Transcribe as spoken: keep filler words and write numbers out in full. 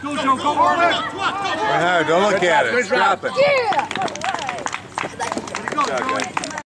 Go, Joe, go, go, go. No, don't look at it. Drop it. Yeah!